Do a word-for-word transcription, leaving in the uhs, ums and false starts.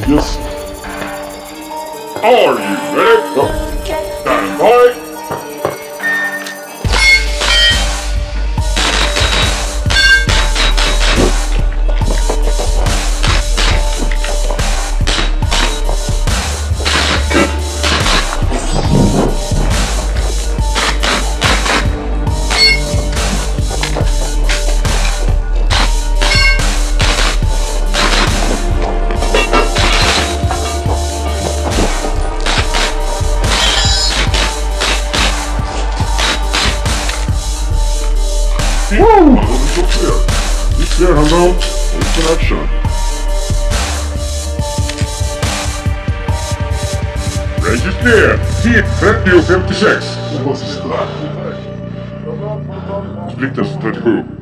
Yes. Are you ready? Ja. Stand by. Woo! So clear. Be clear, hand down. Open action. Registrera T trettio femtiosex. Det var sista. Splitters trettiosju.